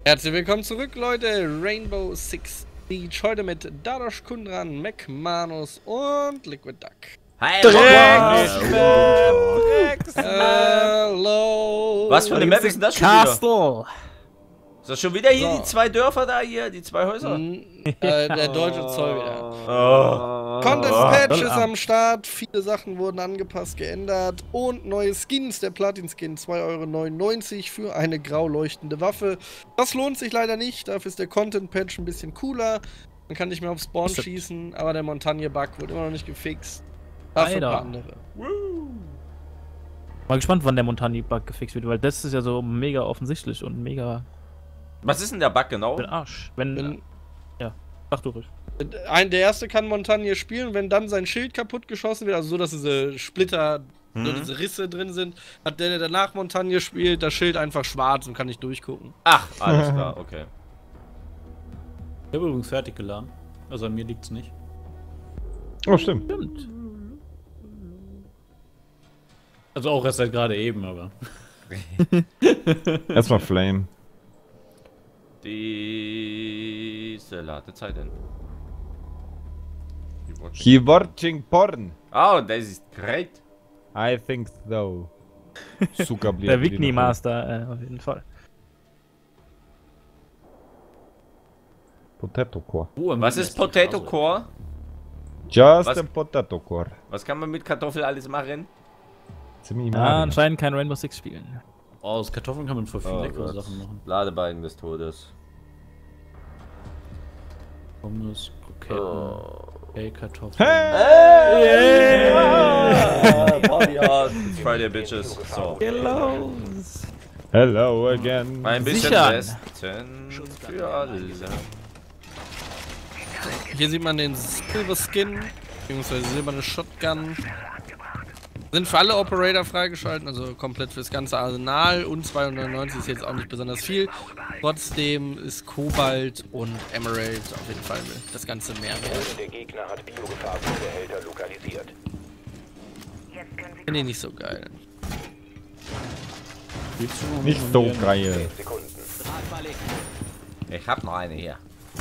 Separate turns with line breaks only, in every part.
Herzlich willkommen zurück, Leute. Rainbow Six Siege. Heute mit Dadosh Kundran, McManus und Liquid Duck.
Hi,
Hello.
Was für eine Map ist denn das schon wieder? Ist das schon wieder hier
So.
die zwei Dörfer da hier, die zwei Häuser?
Der deutsche Zoll wieder.
Oh.
Contest Patch ist am Start, viele Sachen wurden angepasst, geändert und neue Skins. Der Platin-Skin 2,99 € für eine grau leuchtende Waffe. Das lohnt sich leider nicht, dafür ist der Content-Patch ein bisschen cooler. Man kann nicht mehr auf Spawn schießen, aber der Montagne-Bug wird immer noch nicht gefixt. Dafür ein paar andere.
Mal gespannt, wann der Montagne-Bug gefixt wird, weil das ist ja so mega offensichtlich und mega...
Was ist denn der Bug genau?
für den Arsch. Ja, sag du ruhig.
Der erste kann Montagne spielen, wenn dann sein Schild kaputt geschossen wird, also so, dass diese Splitter, so diese Risse drin sind, hat der danach Montagne spielt, das Schild einfach schwarz und kann nicht durchgucken.
Ach, alles klar, okay.
Ich habe übrigens fertig geladen. Also an mir liegt's nicht.
Oh, stimmt.
Stimmt.
Also auch erst seit gerade eben, aber.
Erstmal Flame.
Diese Ladezeiten.
He watching porn.
Oh, das ist great.
I think so.
Der Wigni Master, auf jeden Fall.
Potato Core.
Was ist Potato Core?
Just
Was?
a Potato Core.
Was kann man mit Kartoffel alles machen?
Ziemlich
Ah, anscheinend kein Rainbow Six spielen.
Oh, aus Kartoffeln kann man voll viele leckere Sachen machen.
Ladebalken des Todes.
Pommes, Kroketten, hey, Kartoffeln.
Hey!
Party hard. It's Friday, bitches. So.
Hello again.
Ein bisschen
Sichern.
Westen für alle.
Hier sieht man den Silver Skin, beziehungsweise silberne Shotgun. Sind für alle Operator freigeschalten, also komplett fürs ganze Arsenal, und 299 ist jetzt auch nicht besonders viel. Trotzdem ist Kobalt und Emerald auf jeden Fall das ganze Mehrwert.
Der Gegner hat Biogefahrgutsbehälter lokalisiert.
Finde ich nicht so geil.
Nicht so geil.
Sekunden.
Ich hab noch eine hier.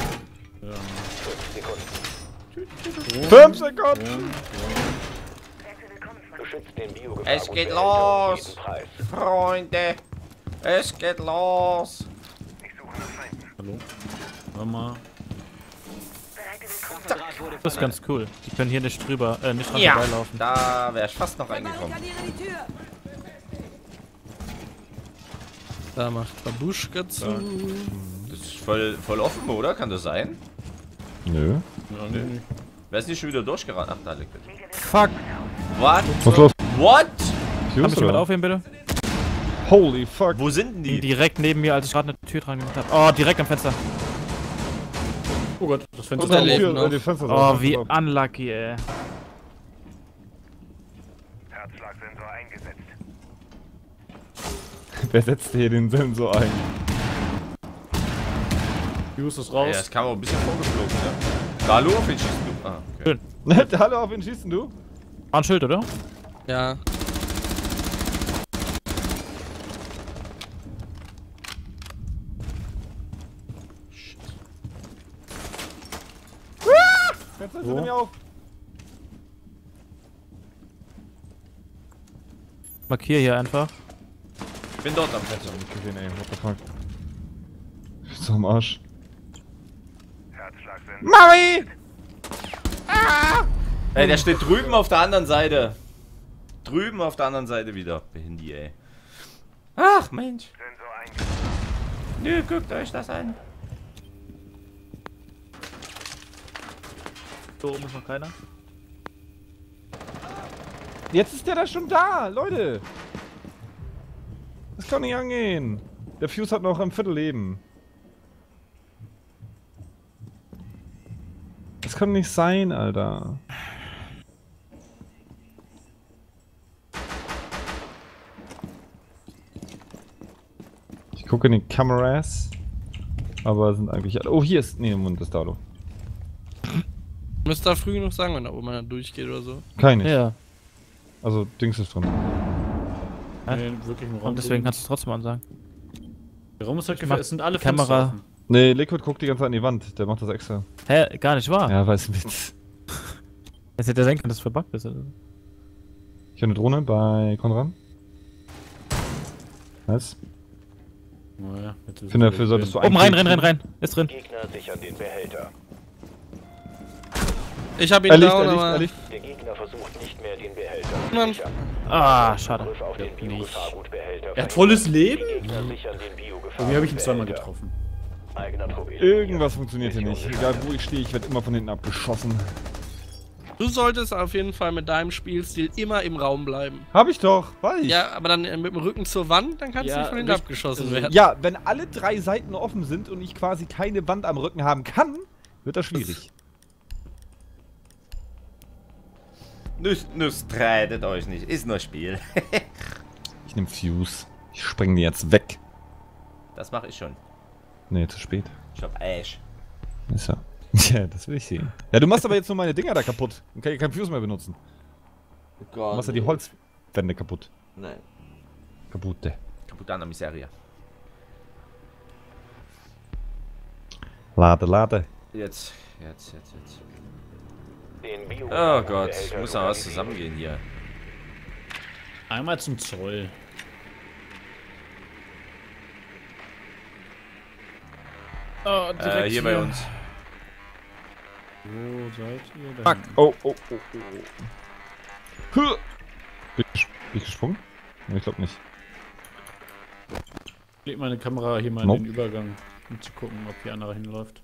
5 Sekunden!
Beschützt den
Es geht
Biogefahrgutsbehälter um
los,
jeden Preis.
Freunde. Es geht los.
Hallo? Warte mal.
Das ist ganz cool. Die können hier nicht drüber, nicht dran
Ja,
vorbeilaufen.
da wäre ich fast noch reingekommen.
Da macht Babuschka zu.
Das ist voll offen, oder? Kann das sein?
Nö.
Ja, nee.
Wer ist nicht schon wieder durchgerannt? Ach, da liegt es.
Fuck!
What?
Was los?
What?
Kann mich jemand aufheben, bitte?
Holy fuck.
Wo sind denn die?
Direkt neben mir, als ich gerade eine Tür dran gemacht habe. Oh, direkt am Fenster.
Oh Gott, das Fenster
Und
ist
der
offen.
lebt noch.
Die Fenster
Oh,
sind
wie
offen.
unlucky, ey.
Herzschlagsensor eingesetzt.
Wer setzt hier den Sensor ein?
Fuse ist
Ja,
raus.
das kam auch ein bisschen vorgeflogen, ne? Hallo, auf wen schießt du? Ah, okay.
Hallo, auf wen schießt denn du?
War ein Schild, oder?
Ja.
Fenster sind mir auf.
Markier hier einfach.
Ich bin dort am Fenster.
Nicht gesehen, ey. What the fuck? So am Arsch.
Herzschlagsensor.
Mami!
Ey, der steht drüben auf der anderen Seite. Drüben auf der anderen Seite wieder. Behindi, ey. Ach, Mensch.
Sensor eingesetzt.
Nö, guckt euch das an.
So oben ist noch keiner.
Jetzt ist der da schon da, Leute! Das kann nicht angehen. Der Fuse hat noch ein Viertel Leben. Das kann nicht sein, Alter. Ich gucke in die Kameras. Aber sind eigentlich alle. Oh, hier ist. Nee, im Mund ist Dado.
Müsst ihr früh genug sagen, wenn da oben einer durchgeht oder so.
Keine.
Ja.
Also, Dings ist drin.
Nee, wirklich im Raum.
Und deswegen kannst du es trotzdem ansagen.
Der Raum ist halt
Ich mach
gefährlich. Es sind alle
Kamera.
Fenster offen.
Nee, Liquid guckt die ganze Zeit an die Wand. Der macht das extra.
Hä, gar nicht wahr.
Ja, weiß nicht.
Jetzt hätte er sein können, dass es verbuggt ist. Oder?
Ich habe eine Drohne bei Konrad. Nice.
Naja,
Ich finde, dafür solltest du
Oben rein, rein. Ist drin.
Gegner sichern den Behälter.
Ich hab ihn
Er liegt,
down,
er liegt,
aber...
er liegt.
Der Gegner versucht nicht mehr den Behälter
Mann.
zu sichern.
Ah, schade.
Angriff auf den Biogefahrgutbehälter.
Er hat volles Leben?
Gegner sichern den Biogefahrgutbehälter.
Irgendwie habe ich ihn zweimal getroffen.
Eigener Trophäe.
Irgendwas funktioniert hier nicht. Egal wo ich stehe, ich werde immer von hinten abgeschossen.
Du solltest auf jeden Fall mit deinem Spielstil immer im Raum bleiben.
Hab ich doch, weiß ich.
Ja, aber dann mit dem Rücken zur Wand, dann kannst du
Ja,
nicht von hinten
richtig.
abgeschossen werden.
Ja, wenn alle 3 Seiten offen sind und ich quasi keine Wand am Rücken haben kann, wird das schwierig.
Nur streitet euch nicht, ist nur Spiel.
Ich nehm Fuse. Ich spreng die jetzt weg.
Das mache ich schon.
Nee, zu spät.
Ich hab Ash.
Ist ja. Ja, das will ich sehen. Ja, du machst aber jetzt nur meine Dinger da kaputt. Dann kann ich kein Fuse mehr benutzen. Du machst ja die Holzwände kaputt.
Nein.
Kaputte.
Kaputana Miseria.
Lade.
Jetzt.
Den
Oh
Biogefahrgutbehälter
Gott, muss noch was
lokalisiert.
zusammengehen hier.
Einmal zum Zoll.
Oh,
Hier bei uns.
Wo seid ihr denn?
Fuck. Oh. Huh. Bin ich gesprungen? Nee, ich glaube nicht.
Ich leg meine Kamera hier mal in
Nope.
den Übergang, um zu gucken, ob hier einer hinläuft.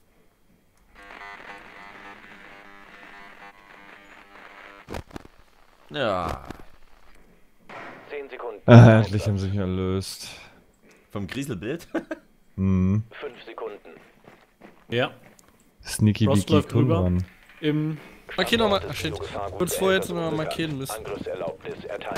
Ja.
10 Sekunden.
Endlich haben sie mich erlöst.
Vom Grieselbild?
Hm.
5 Sekunden.
Ja,
Sneaky
Frost
Wiki
läuft rüber.
Kunran.
im...
Markier nochmal.
Standort
Ach
des
shit.
Biogefahrgutbehälters
Kurz vorher jetzt nochmal
unbekannt.
markieren müssen.
Angriffserlaubnis erteilt.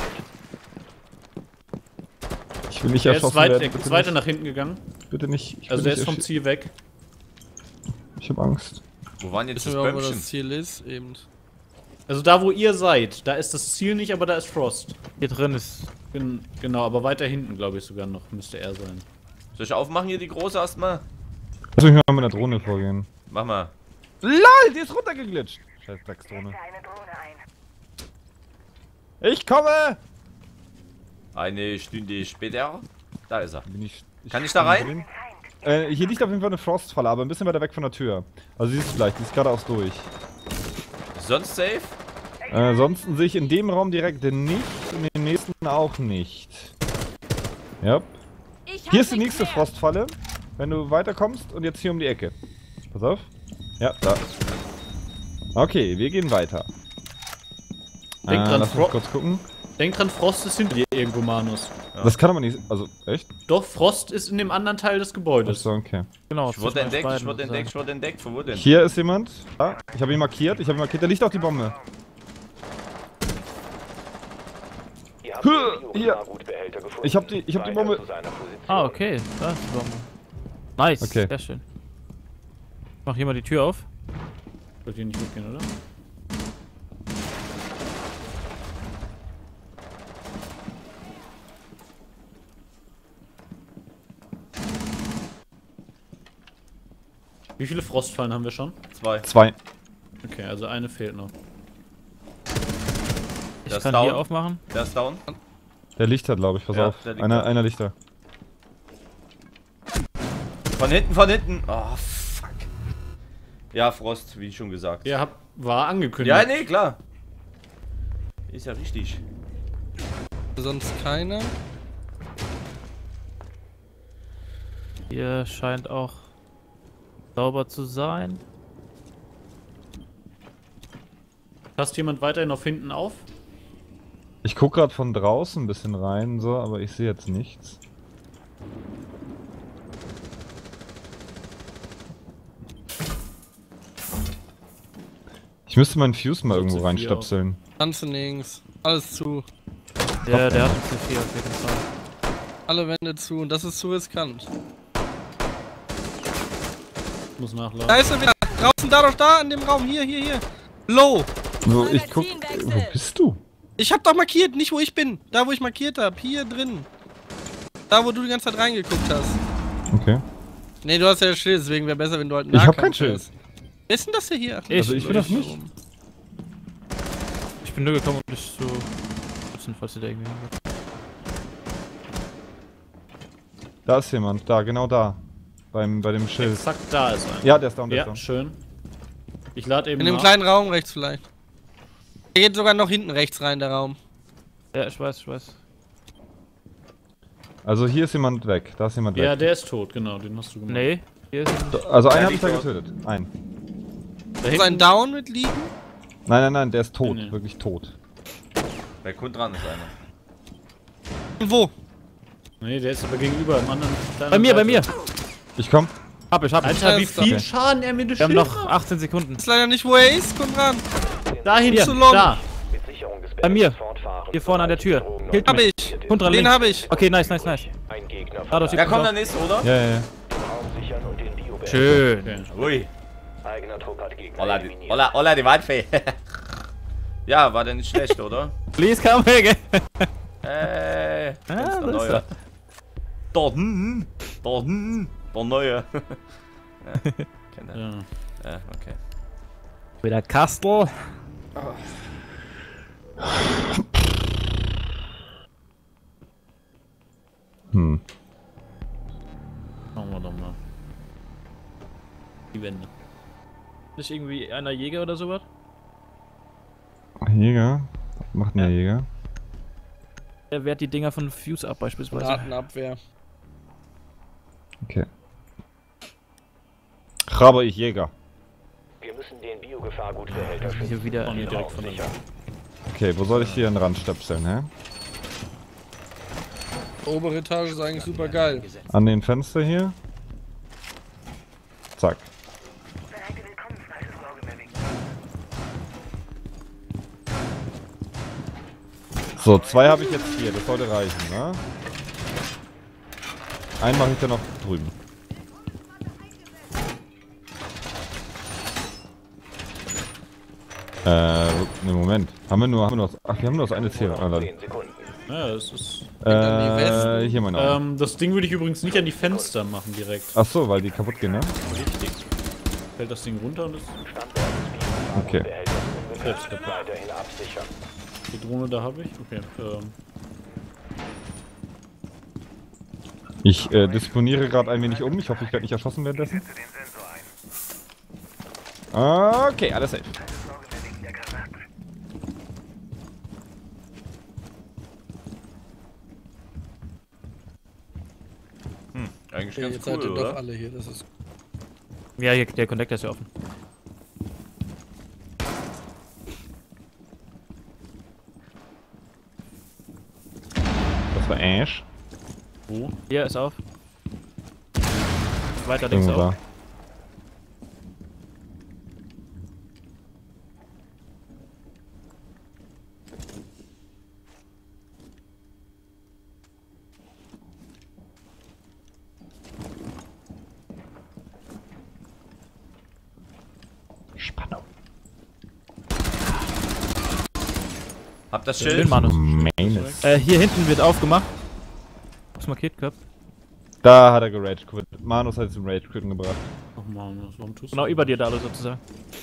Ich will nicht
Er ist
erschossen
weit,
werden.
er ist weiter nach hinten gegangen.
Bitte nicht. Ich
Also
will
der ist vom
nicht
Ziel weg.
Ich hab Angst.
Wo waren jetzt
Wissen
das
wir, wo
Bömmchen?
das Ziel ist? Eben.
Also da, wo ihr seid, da ist das Ziel nicht, aber da ist Frost.
Hier drin ist.
Genau, aber weiter hinten, glaube ich sogar noch, müsste er sein.
Soll ich aufmachen hier die große erstmal?
Lass mich mal mit der Drohne vorgehen.
Mach mal.
LOL, die ist runtergeglitscht. Scheiß Drecksdrohne. Ich komme!
Eine Stunde später. Da ist er. Kann ich
bin
da rein?
drin. Hier liegt auf jeden Fall eine Frostfalle, aber ein bisschen weiter weg von der Tür. Also sie ist vielleicht, die ist geradeaus durch.
Sonst safe?
Ansonsten sehe ich in dem Raum direkt nicht und im nächsten auch nicht. Ja. Hier ist die nächste Frostfalle. Wenn du weiterkommst und jetzt hier um die Ecke. Pass auf. Ja, da. Okay, wir gehen weiter.
Denk dran,
lass mich kurz gucken.
Denk dran, Frost ist hinter dir irgendwo, Manus.
Ja.
Das kann aber nicht. Also, echt?
Doch, Frost ist in dem anderen Teil des Gebäudes.
Achso, okay.
Genau,
Ich wurde
zwischen euch
entdeckt,
beiden
ich wurde entdeckt. Von wo denn?
Hier ist jemand. Ah, ich habe ihn markiert. Da liegt auch die Bombe.
Ihr habt
Hier.
den Biogefahrgutbehälter gefunden.
Ich hab die
Weiter
Bombe.
zu seiner Position.
Ah, okay. Da ist die Bombe. Nice.
Okay.
Sehr schön. Mach hier mal die Tür auf.
Sollte hier nicht mitgehen, oder? Wie viele Frostfallen haben wir schon?
2.
2.
Okay, also eine fehlt noch.
Ich
Das
kann
down.
hier aufmachen.
Der ist down.
Der liegt da, glaube ich. Pass
Ja,
auf.
der liegt
Einer,
da.
einer liegt da.
Von hinten. Oh, fuck. Ja, Frost, wie schon gesagt.
Ja, war angekündigt.
Ja, nee, klar. Ist ja richtig.
Sonst keiner.
Hier scheint auch sauber zu sein.
Passt jemand weiterhin auf hinten auf?
Ich gucke gerade von draußen ein bisschen rein, so, aber ich sehe jetzt nichts. Ich müsste meinen Fuse mal
So
irgendwo
C4
reinstöpseln.
Tanzen links. Alles zu.
Der hat einen C4 auf jeden Fall.
Alle Wände zu. Und das ist zu riskant.
Muss nachladen.
Da ist er wieder. Draußen, da doch da, in dem Raum. Hier. Low.
So, ich guck. Wo bist du?
Ich hab doch markiert, nicht wo ich bin. Da, wo ich markiert hab. Hier drin. Da, wo du die ganze Zeit reingeguckt hast.
Okay.
Nee, du hast ja Schild, deswegen wäre besser, wenn du halt
Ich hab
Nahkampf
kein Schild.
wärst. Wer ist denn das hier? Ach,
Ich.
Also ich bin das nicht.
Ich bin nur gekommen, um dich zu schützen, falls ihr da irgendwie hingeht.
Da ist jemand, da, genau da. Bei dem Schild.
Exakt da ist einer.
Ja, der ist down, der ist
Ja,
down.
schön. Ich lade eben
in dem
nach.
kleinen Raum rechts vielleicht. Der geht sogar noch hinten rechts rein, der Raum.
Ja, ich weiß.
Also hier ist jemand weg, da ist jemand
Ja,
weg.
der ist tot, genau, den hast du gemacht.
Nee, hier ist ein...
Also einen
Ja,
hab ich da
liegt
getötet. Einen.
Da
Ist ein
hinten,
Down mit liegen?
Nein, der ist tot,
Nee.
wirklich tot.
Bei Kund dran ist einer.
Wo?
nee, der ist aber gegenüber im anderen.
Bei mir!
Ich komm.
Hab ich.
Alter, wie
Alles
viel
okay.
Schaden er mir durch
Wir haben noch 18 Sekunden.
Ist leider nicht, wo er ist. Komm ran.
Da hinten,
Hier,
zu long.
da.
Mit Sicherung des
Bei mir.
Behälters fortfahren.
Hier vorne an der Tür.
Drogen
Killt
Hab
mich.
ich.
Und dran
Den
links.
hab ich.
Okay, nice.
Ein Gegner
Dadurch
von
Ja, kommt der nächste, oder?
Ja.
Raum sichern und den Biobehälter.
Schön.
Okay.
Ui.
Eigener Trupp hat Gegner
Holla,
eliminiert.
holla, die Waldfee. Ja, war der nicht schlecht, oder?
Please come weg.
Der
das ist
Neue.
er.
Der Neue. Ja, kennt er.
Ja.
Ja, okay.
Wieder Kastel.
Hm.
Schauen wir doch mal. Die Wände.
Nicht irgendwie einer Jäger oder sowas?
Jäger. Was macht denn der Jäger?
Der wehrt die Dinger von Fuse ab beispielsweise.
Datenabwehr.
Okay. Aber ich Jäger.
Wir müssen den Biogefahrgutbehälter schützen.
Hier wieder...
Oh, nee, direkt von der
Sichern.
Okay, wo soll ich hier einen Rand stöpseln, hä?
Die obere Etage ist eigentlich super geil.
An den Fenster hier. Zack. So, 2 habe ich jetzt hier, das sollte reichen, ne? Einen mache ich dann noch drüben. Ne, Moment. Haben wir nur ach, wir haben nur das eine Ziel. Ah,
10 Sekunden.
Ja, das ist.
an die Westen.
Hier mein Auge.
Das Ding würde ich übrigens nicht an die Fenster machen direkt.
Ach so, weil die kaputt gehen, ne?
Richtig. Fällt das Ding runter und ist
Standort des
Okay.
Biogefahrgutbehälters
Selbst
unbenutzt.
kaputt.
Weiterhin absichern.
Die Drohne da habe ich. Okay.
Ich disponiere gerade ein wenig um. Ich hoffe, ich werde nicht erschossen währenddessen. Okay, alles safe.
Eigentlich
Okay,
ganz
jetzt seid
cool,
ihr doch
oder?
alle hier. Das ist
Ja, hier, der Connector ist ja offen.
Das war Ash.
Wo?
Hier ist auf. Weiter links
Irgendwo
auf.
da. Spannung.
Habt das
Schön,
Schild?
Manus.
Meines.
Hier hinten wird aufgemacht. Hab's markiert gehabt.
Da hat er gerage quit. Manus hat es im Rage quitten gebracht.
Ach man, warum tust du
Genau
das?
über dir da sozusagen.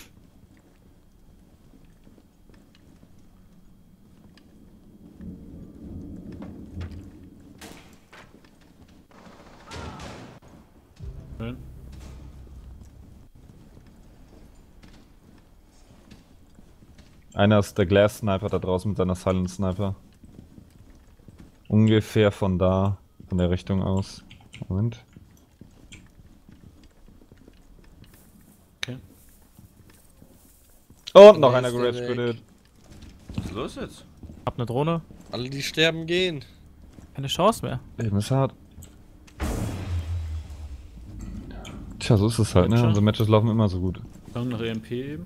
Schön.
Einer ist der Glass Sniper da draußen mit seiner Silent Sniper. Ungefähr von da, von der Richtung aus. Moment.
Okay.
Und noch
Der
einer
ist
gerage
weg.
quittet.
Was ist los jetzt?
Hab ne Drohne.
alle, die sterben, gehen.
Keine Chance mehr.
Eben ist hart. Tja, so ist es halt, ne?
Matcher?
Unsere Matches laufen immer so gut.
Kam nach EMP eben.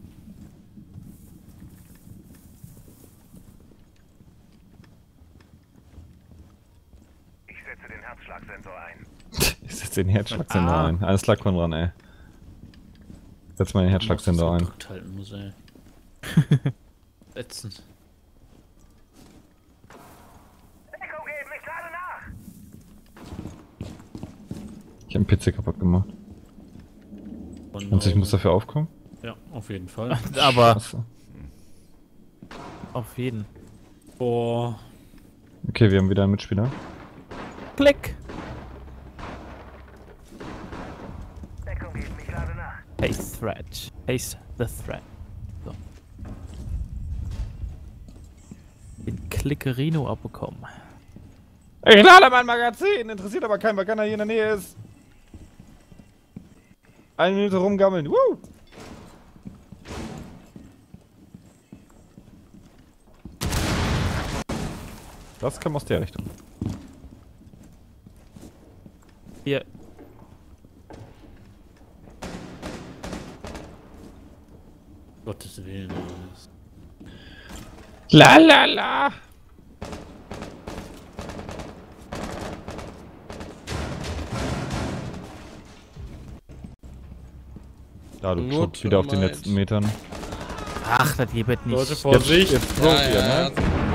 Ich setze den Herzschlagsender ein. Alles klar, Konrad, ey. Setz mal den Herzschlagsender ein.
Gedrückt halten muss, ey. Ätzend.
Ich hab den PC kaputt gemacht. Und ich muss dafür aufkommen?
Ja, auf jeden Fall.
Aber
Achso.
auf jeden.
Boah.
Okay, wir haben wieder einen Mitspieler.
Klick. Haste Threat. Haste the Threat. So. Den Klickerino abbekommen.
Ich lade mein Magazin! Interessiert aber keinen, weil keiner hier in der Nähe ist. 1 Minute rumgammeln. Woo! Das kam aus der Richtung.
Hier.
Gottes Willen.
La la la! Da, du
Nur
schubst wieder auf den
Thermite.
letzten Metern.
Ach, das geht nicht.
Leute, Vorsicht!
Jetzt bloß ihr, ne?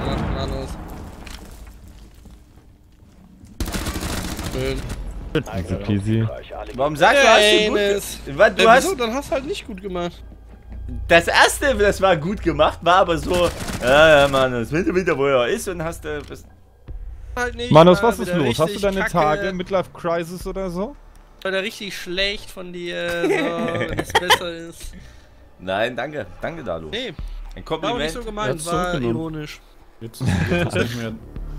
Schön.
Easy peasy.
Warum sagst du, hast du
Eines.
gut gemacht? Du hast
Wieso? Dann hast du halt nicht gut gemacht.
das erste, das war gut gemacht, war aber so, ja, Mann, das will wieder, wo er ist und hast du.
Halt nicht.
Manus,
war
was ist
wieder
los? Hast du
richtig
deine
kacke.
Tage, Midlife Crisis oder so?
War der richtig schlecht von dir, so, wenn es besser ist.
Nein, danke, danke, Dalu.
Nee,
Ein
war auch nicht
Kompliment.
so gemeint,
hat's
war
zurückgenommen.
ironisch.
Jetzt ist nicht mehr.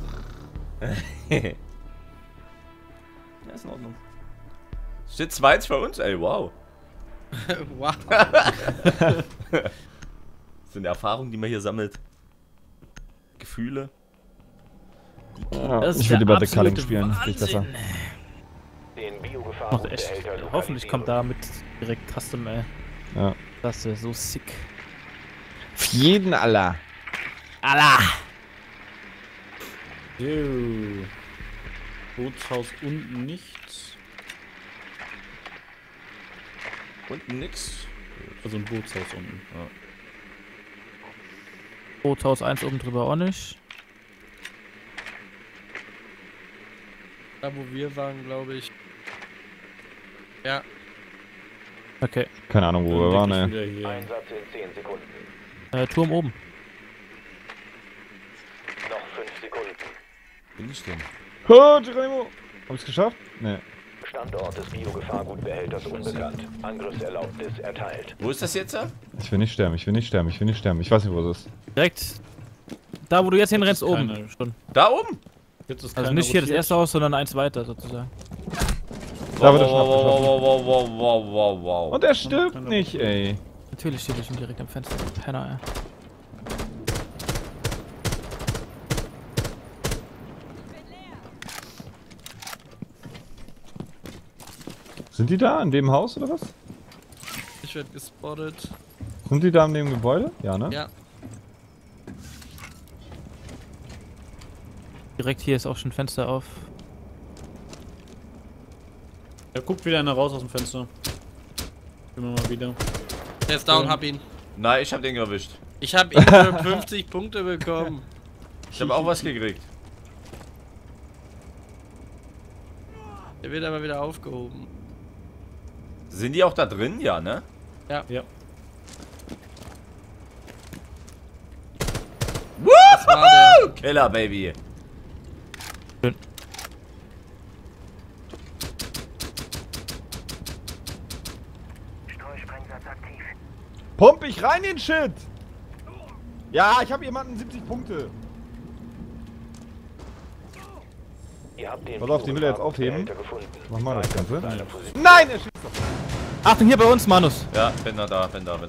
Ja, ist in Ordnung. Steht 2-1 für uns, ey, wow.
Wow.
Das sind Erfahrungen, die man hier sammelt. Gefühle.
Das ist
Ich will
der
lieber The Culling
absolute
spielen, das geht besser.
Wahnsinn.
Den
Macht echt.
Biogefahrgutbehälter
Hoffentlich kommt da mit direkt Custom, ey.
Ja.
Das wäre so sick.
Für jeden aller.
Allah!
So. Bootshaus unten nichts.
Unten nix.
Also ein Bootshaus unten. Ja.
Bootshaus 1 oben drüber auch nicht.
Da wo wir waren, glaube ich. Ja.
Okay.
Keine Ahnung, wo wir waren, ey.
Wieder hier.
Einsatz in 10 Sekunden.
Turm oben.
Noch 5 Sekunden.
Bin ich denn?
Oh, Geronimo! Hab ich's geschafft? Nee.
Standort des Biogefahrgutbehälters unbekannt. Angriffserlaubnis erteilt.
Wo ist das jetzt?
Ich will nicht sterben, ich will nicht sterben, ich will nicht sterben. Ich weiß nicht, wo es ist.
Direkt. Da, wo du jetzt hinrennst,
ist
oben.
keine-
Schon.
Da oben?
Jetzt ist
Also
keiner
nicht hier das
rotiert.
erste Haus, sondern eins weiter sozusagen.
Da wird er schon abgeschossen.
Wow.
Und er stirbt nicht, ey.
Natürlich steht er schon direkt am Fenster. Penner, ey.
Sind die da in dem Haus oder was?
Ich werde gespottet.
Sind die da in dem Gebäude? Ja, ne?
Ja.
Direkt hier ist auch schon Fenster auf.
Da guckt wieder einer raus aus dem Fenster. Immer mal wieder.
Der ist down, hab ihn.
Nein, ich hab den erwischt.
Ich hab ihn für 50 Punkte bekommen.
Ich hab auch was gekriegt.
Der wird aber wieder aufgehoben.
Sind die auch da drin? Ja, ne?
Ja.
Das war der.
Killer, Baby.
Pump ich rein den Shit! Ja, ich hab jemanden 70 Punkte.
Ihr habt den
Pass auf, den will er jetzt aufheben.
Biogefahrgutbehälter gefunden.
Mach mal das Ganze.
Seine Position.
Nein, er schießt doch.
Achtung, hier bei uns, Manus.
Ja, bin da.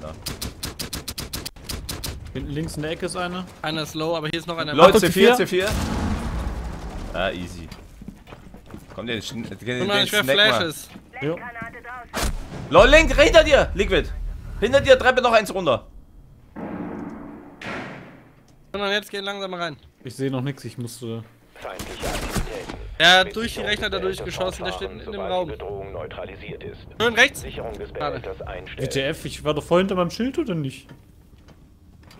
Hinten links in der Ecke ist einer.
Einer ist low, aber hier ist noch einer.
Leute,
Achtung,
C4,
C4.
C4. Ah, easy. Komm, den
Und mal schwer
Snack mal.
Flashes.
Jo.
Lol, Link, hinter dir, Liquid. Hinter dir, Treppe noch eins runter.
Und dann jetzt gehen langsam rein.
Ich sehe noch nichts, ich musste.
Feindliche Aktivitäten.
Er hat durch die Rechner da durchgeschossen, der steht in dem
Sobald
Raum.
die Bedrohung neutralisiert ist.
Schön rechts.
Sicherung des Behälters einstellen.
WTF, ich war doch vorhin hinter meinem Schild oder nicht?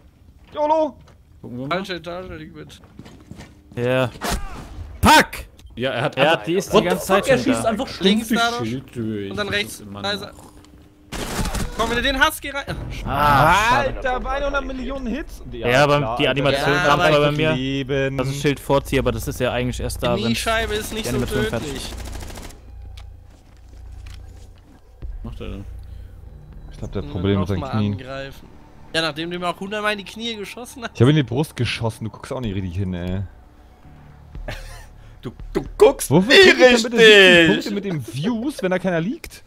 YOLO!
Gucken wir mal.
Falsche Etage, Liquid.
Ja. Pack!
Ja, er hat
Ja, die ist die
What the
ganze
fuck,
Zeit
er
schon
schießt
da.
einfach
Links
stumpf
dadurch
Schild durch.
und dann
Das
rechts.
ist immer
Also,
noch-
komm, wenn du den hast, geh rein.
Alter, bei 100 Millionen Hits.
Ja, aber die Animation
Ja,
kam
aber
bei mir.
Leben.
Das ist Schild vorziehe, aber das ist ja eigentlich erst da,
Die
wenn
Kniescheibe ist nicht
die
so
Animation fertig
tödlich.
Was macht er denn?
Ich glaube, der hat Probleme mit seinen
mal
Knien.
angreifen. Ja, nachdem du mir auch 100 Mal in die Knie geschossen hast.
Ich habe in die Brust geschossen, du guckst auch nicht richtig hin, ey.
Du guckst
Wofür
nie
krieg ich denn bitte 70 Punkte
richtig!
mit den Views, wenn da keiner liegt?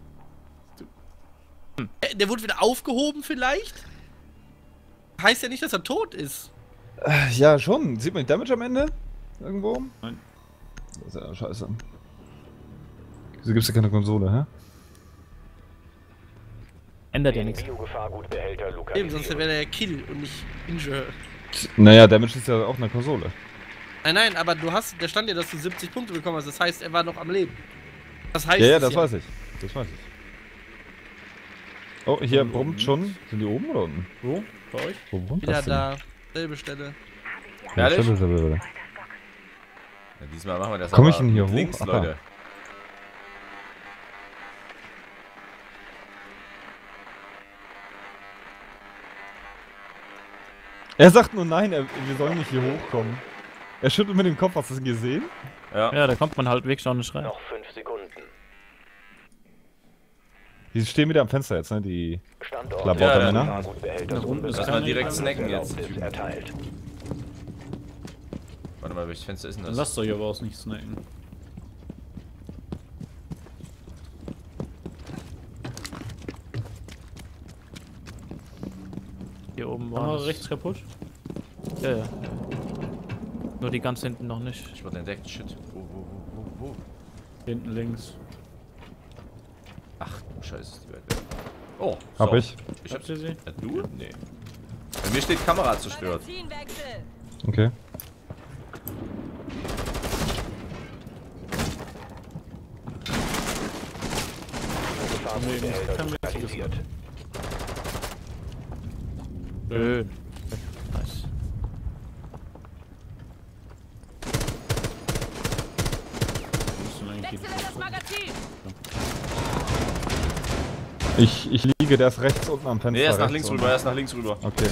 Der wurde wieder aufgehoben vielleicht? Heißt ja nicht, dass er tot ist.
Ja, schon. Sieht man die Damage am Ende? Irgendwo?
Nein.
Das ist ja scheiße. Wieso gibt's ja keine Konsole, hä?
ändert ja
Den
nichts.
Biogefahrgutbehälter
Eben,
lokalisiert.
sonst wäre der ja Kill und nicht Injure.
Naja, Damage ist ja auch eine Konsole.
Nein, aber du hast, da stand ja, dass du 70 Punkte bekommen hast. Das heißt, er war noch am Leben. Das heißt
Ja,
es
das weiß ich. Das weiß ich. Oh, hier brummt schon. Sind die oben oder unten?
Wo? Bei euch?
Wo brummt
Wieder
das denn?
da. Selbe Stelle.
Ja,
Ehrlich?
Stelle.
Ja, diesmal machen wir das
Komm ich
aber
denn hier
mit
hoch?
links,
Ach,
Leute.
Er sagt nur nein, wir sollen nicht hier hochkommen. Er schüttelt mit dem Kopf, hast du das gesehen?
Ja.
Ja, da kommt man halt wirklich auch nicht rein.
Noch 5 Sekunden.
Die stehen wieder am Fenster jetzt, ne? Die
Standort.
Klabautermänner.
Biogefahrgutbehälter
Da unten ist
Lass mal
keiner.
direkt snacken jetzt.
Erlaubnis erteilt.
Warte mal, welches Fenster ist denn
Dann
das?
lasst euch aber auch nicht snacken.
Hier oben
War
war
noch rechts kaputt?
Ja, ja. Nur die ganz hinten noch nicht.
Ich wurde entdeckt, shit. Wo?
Hinten links.
Ach du Scheiße, ist die weit weg. Oh,
Hab
so.
ich.
Ich
Habt ihr sie?
Du? Nee. Bei mir steht Kamera zerstört.
Magazinwechsel.
Okay.
Biogefahrgutbehälter
Kann mir
lokalisiert.
Schön. Nice.
Müssen eigentlich
Wechsel in das Magazin.
Ich liege, der ist rechts unten am Fenster.
Nee, er ist nach
rechts
links
unten.
rüber, er ist nach links rüber.
Okay.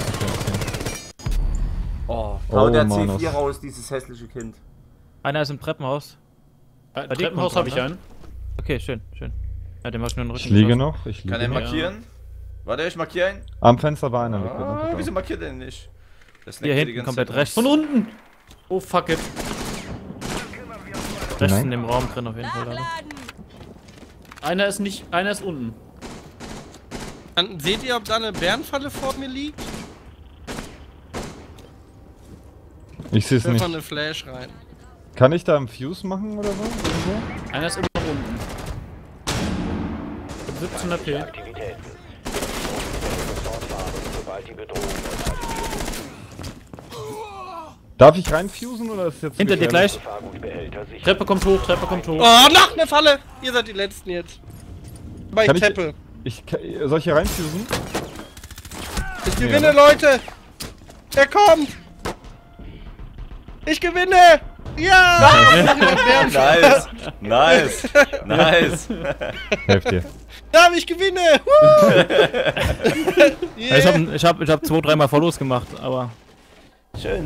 Oh,
Oh,
der
Manus.
C4 raus, dieses hässliche Kind.
Einer ist im Treppenhaus.
Bei
dir
Treppenhaus
kommt
habe ich
dran,
einen.
Okay, schön. Ja, dem hast du nur den Rücken
Ich liege
geschossen.
noch. Ich
Kann er
liege noch.
markieren? Warte, ich markiere ihn.
Am Fenster war einer.
Ah, wieso markiert er denn nicht? Der snackt
Hier
hier die
hinten,
ganze
komplett
Zeit
rechts.
Von unten! Oh fuck it.
Rechts
Nein.
in dem Raum drin auf jeden Fall. Alter.
Nachladen.
Einer ist unten.
Dann seht ihr, ob da eine Bärenfalle vor mir liegt?
Ich sehe es
Ich werf mal
nicht.
eine Flash rein.
Kann ich da einen Fuse machen oder so? Irgendwo?
Einer ist immer noch unten. 17 AP.
Aktivitäten. Sofort fahren, sobald die Bedrohung neutralisiert ist.
Darf ich reinfusen oder ist jetzt
Hinter dir
gefährlich?
gleich.
Biogefahrgutbehälter sicher.
Treppe kommt hoch, Treppe kommt hoch.
Oh, noch eine Falle! Ihr seid die Letzten jetzt. Bei
Kann ich-
Teppel.
Soll ich hier reinfusen?
Ich gewinne, Leute! Er kommt! Ich gewinne! Ja!
Nice! Nice! Nice!
Helft dir.
Ja, ich gewinne! Woo!
Ja, ich hab 2-3 Mal Follows gemacht, aber
Schön.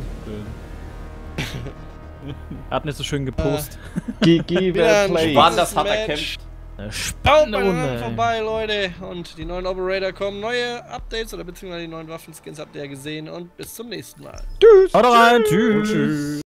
er hat nicht so schön gepostet.
Wieder ein
play.
War das hart
Match.
erkämpft?
Eine
Schaut
spannende
mal
Runde.
vorbei, Leute. Und die neuen Operator kommen. Neue Updates oder beziehungsweise die neuen Waffenskins habt ihr ja gesehen. Und bis zum nächsten Mal.
Haut rein, tschüss.